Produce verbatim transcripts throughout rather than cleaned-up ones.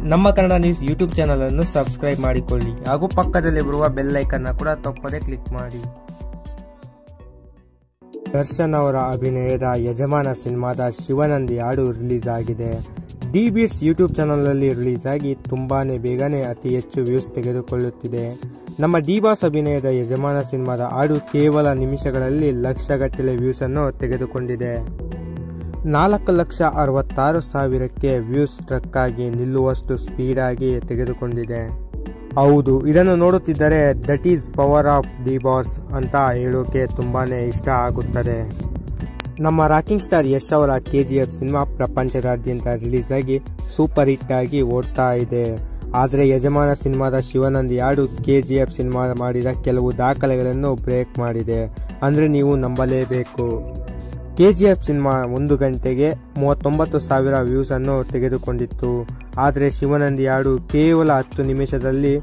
ನಮ್ಮ Kannada news YouTube channel ಅನ್ನು subscribe ಮಾಡಿಕೊಳ್ಳಿ ಹಾಗೂ ಪಕ್ಕದಲ್ಲಿ ಬರುವ ಬೆಲ್ ಐಕಾನ್ ಕೂಡ ತಪ್ಪದೆ ಕ್ಲಿಕ್ ಮಾಡಿ. ದರ್ಶನ್ ಅವರ ಅಭಿನಯದ ಯಜಮಾನ ಸಿನಿಮಾದ ಶಿವನಂದಿ ಹಾಡು ರಿಲೀಸ್ ಆಗಿದೆ. ಡಿ ಬೀಟ್ಸ್ ಯೂಟ್ಯೂಬ್ ಚಾನಲ್ನಲ್ಲಿ ರಿಲೀಸ್ ಆಗಿ ತುಂಬಾನೇ ಬೇಗನೆ ಅತಿ ಹೆಚ್ಚು ವ್ಯೂಸ್ ತೆಗೆದುಕೊಳ್ಳುತ್ತಿದೆ. ನಮ್ಮ ಡಿ ಬಾಸ್ ಅಭಿನಯದ ಯಜಮಾನ ಸಿನಿಮಾದ ಹಾಡು ಕೇವಲ ನಿಮಿಷಗಳಲ್ಲಿ ಲಕ್ಷಗಟ್ಟಲೆ ವ್ಯೂಸ್ ಅನ್ನು ತೆಗೆದುಕೊಂಡಿದೆ. ನಾಲ್ಕು ಲಕ್ಷ ಅರವತ್ತಾರು ಸಾವಿರಕ್ಕೆ ವ್ಯೂಸ್ ಟ್ರಕ್ ಆಗಿ ನಿಲ್ಲುವಷ್ಟು ಸ್ಪೀಡ್ ಆಗಿ ತೆಗೆದುಕೊಂಡಿದೆ. ಹೌದು, ಇದನ್ನು ನೋಡುತ್ತಿದ್ದರೆ that is power of D Boss ಅಂತ ಹೇಳೋಕೆ ತುಂಬಾನೇ ಇಷ್ಟ ಆಗುತ್ತದೆ. ನಮ್ಮ ರಾಕಿಂಗ್ ಸ್ಟಾರ್ ಯಶ್ ಅವರ ಕೆ ಜಿ ಎಫ್ ಸಿನಿಮಾ ಪ್ರಪಂಚದಾದ್ಯಂತ ರಿಲೀಸ್ ಆಗಿ ಸೂಪರ್ ಹಿಟ್ ಆಗಿ ಓಡ್ತಾ ಇದೆ. ಆದರೆ ಯಜಮಾನ ಸಿನಿಮಾದ ಶಿವನಂದಿ ಹಾಡು ಕೆ ಜಿ ಎಫ್ ಸಿನಿಮಾ ಮಾಡಿದ ಕೆಲವು ದಾಖಲೆಗಳನ್ನು ಬ್ರೇಕ್ ಮಾಡಿದೆ ಅಂದರೆ ನೀವು ನಂಬಲೇಬೇಕು. ಕೆ ಜಿ ಎಫ್ ಸಿನಿಮಾ ಒಂದು ಗಂಟೆಗೆ ಮೂವತ್ತೊಂಬತ್ತು ಸಾವಿರ ವ್ಯೂಸ್ ಅನ್ನು ತೆಗೆದುಕೊಂಡಿತ್ತು. ಆದರೆ ಶಿವನಂದಿ ಹಾಡು ಕೇವಲ ಹತ್ತು ನಿಮಿಷದಲ್ಲಿ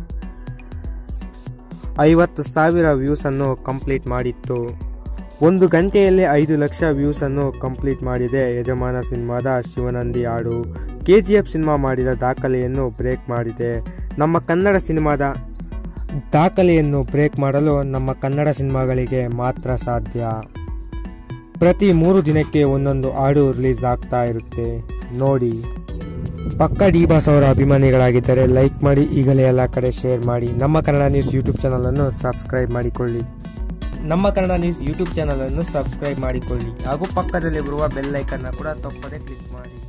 ಐವತ್ತು ಸಾವಿರ ವ್ಯೂಸ್ ಅನ್ನು ಕಂಪ್ಲೀಟ್ ಮಾಡಿತ್ತು. ಒಂದು ಗಂಟೆಯಲ್ಲಿ ಐದು ಲಕ್ಷ ವ್ಯೂಸ್ ಅನ್ನು ಕಂಪ್ಲೀಟ್ ಮಾಡಿದೆ ಯಜಮಾನ ಸಿನಿಮಾದ ಶಿವನಂದಿ ಹಾಡು. ಕೆ ಜಿ ಎಫ್ ಸಿನಿಮಾ ಮಾಡಿದ ದಾಖಲೆಯನ್ನು ಬ್ರೇಕ್ ಮಾಡಿದೆ. ನಮ್ಮ ಕನ್ನಡ ಸಿನಿಮಾದ ದಾಖಲೆಯನ್ನು ಬ್ರೇಕ್ ಮಾಡಲು ನಮ್ಮ ಕನ್ನಡ ಸಿನಿಮಾಗಳಿಗೆ ಮಾತ್ರ ಸಾಧ್ಯ. ಪ್ರತಿ ಮೂರು ದಿನಕ್ಕೆ ಒಂದೊಂದು ಹಾಡು ರಿಲೀಸ್ ಆಗ್ತಾ ಇರುತ್ತೆ ನೋಡಿ. ಪಕ್ಕ ಡಿ ಬಾಸ್ ಅವರ ಅಭಿಮಾನಿಗಳಾಗಿದ್ದರೆ ಲೈಕ್ ಮಾಡಿ, ಈಗಲೇ ಎಲ್ಲ ಕಡೆ ಶೇರ್ ಮಾಡಿ. ನಮ್ಮ ಕನ್ನಡ ನ್ಯೂಸ್ ಯೂಟ್ಯೂಬ್ ಚಾನಲ್ ಅನ್ನು ಸಬ್ಸ್ಕ್ರೈಬ್ ಮಾಡಿಕೊಳ್ಳಿ. ನಮ್ಮ ಕನ್ನಡ ನ್ಯೂಸ್ ಯೂಟ್ಯೂಬ್ ಚಾನಲ್ ಅನ್ನು ಸಬ್ಸ್ಕ್ರೈಬ್ ಮಾಡಿಕೊಳ್ಳಿ ಹಾಗೂ ಪಕ್ಕದಲ್ಲಿ ಬರುವ ಬೆಲ್ ಐಕಾನ್ ಕೂಡ ತಪ್ಪದೆ ಕ್ಲಿಕ್ ಮಾಡಿ.